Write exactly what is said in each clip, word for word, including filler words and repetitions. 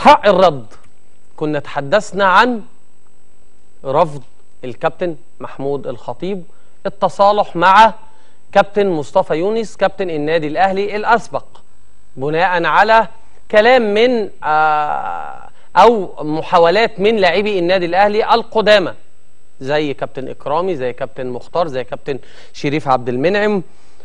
حق الرد. كنا تحدثنا عن رفض الكابتن محمود الخطيب التصالح مع كابتن مصطفى يونس كابتن النادي الأهلي الأسبق، بناء على كلام من أو محاولات من لاعبي النادي الأهلي القدامى زي كابتن إكرامي، زي كابتن مختار، زي كابتن شريف عبد المنعم.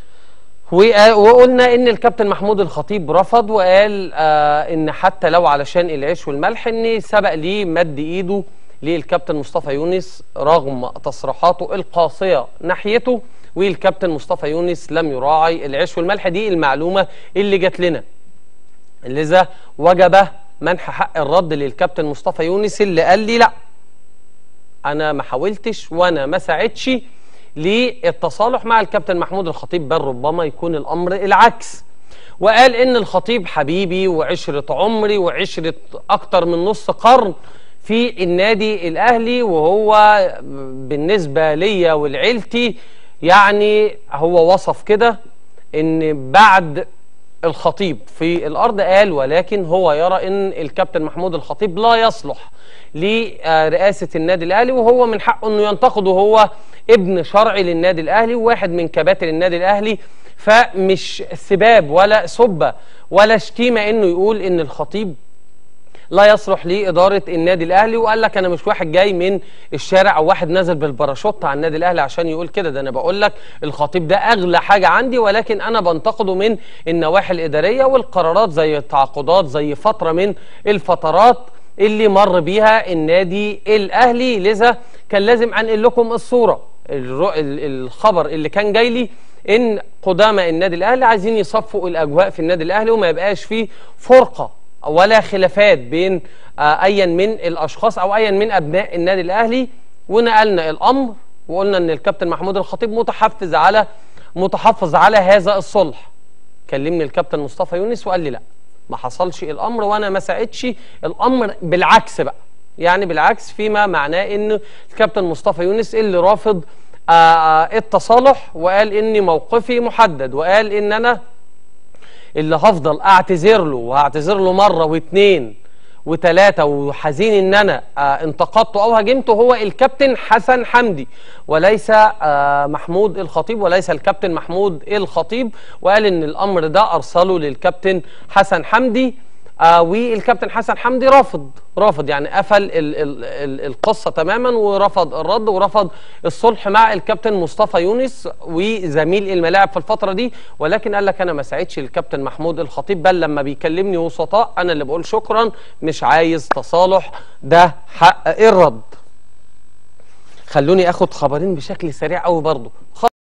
وقلنا ان الكابتن محمود الخطيب رفض وقال آه ان حتى لو علشان العيش والملح ان سبق ليه مد ايده للكابتن مصطفى يونس رغم تصريحاته القاسيه ناحيته، والكابتن مصطفى يونس لم يراعي العيش والملح. دي المعلومه اللي جات لنا، لذا وجب منح حق الرد للكابتن مصطفى يونس اللي قال لي لا انا ما حاولتش وانا ما ساعدتش للتصالح مع الكابتن محمود الخطيب، بل ربما يكون الأمر العكس. وقال إن الخطيب حبيبي وعشرة عمري وعشرة أكتر من نص قرن في النادي الأهلي، وهو بالنسبة ليا ولعيلتي يعني هو وصف كده إن بعد الخطيب في الأرض قال ولكن هو يرى إن الكابتن محمود الخطيب لا يصلح لرئاسة النادي الأهلي، وهو من حقه إنه ينتقده، هو ابن شرعي للنادي الأهلي وواحد من كباتن النادي الأهلي، فمش سباب ولا سبة ولا شتيمة إنه يقول إن الخطيب لا يصلح لإدارة النادي الأهلي. وقال لك أنا مش واحد جاي من الشارع أو واحد نازل بالباراشوت على النادي الأهلي عشان يقول كده، ده أنا بقول لك الخطيب ده أغلى حاجة عندي، ولكن أنا بنتقده من النواحي الإدارية والقرارات زي التعاقدات، زي فترة من الفترات اللي مر بيها النادي الأهلي. لذا كان لازم أنقل لكم الصورة، الخبر اللي كان جاي لي إن قدامى النادي الأهلي عايزين يصفوا الأجواء في النادي الأهلي وما يبقاش فيه فرقة ولا خلافات بين أيا من الأشخاص أو أيا من أبناء النادي الأهلي. ونقلنا الأمر وقلنا إن الكابتن محمود الخطيب متحفز على متحفظ على هذا الصلح. كلمني الكابتن مصطفى يونس وقال لي لا ما حصلش الأمر وأنا ما ساعدش الأمر، بالعكس بقى، يعني بالعكس، فيما معناه إن الكابتن مصطفى يونس اللي رافض التصالح وقال إني موقفي محدد، وقال إن أنا اللي هفضل اعتذر له وهعتذر له مره واثنين وثلاثه وحزين ان انا آه انتقدته او هاجمته هو الكابتن حسن حمدي وليس آه محمود الخطيب وليس الكابتن محمود الخطيب. وقال ان الامر ده ارسله للكابتن حسن حمدي، آه والكابتن حسن حمدي رافض رافض يعني قفل ال ال ال القصه تماما ورفض الرد ورفض الصلح مع الكابتن مصطفى يونس وزميل الملاعب في الفتره دي. ولكن قال لك انا ما ساعدش الكابتن محمود الخطيب، بل لما بيكلمني وسطاء انا اللي بقول شكرا، مش عايز تصالح، ده حق الرد. خلوني اخد خبرين بشكل سريع قوي برضه.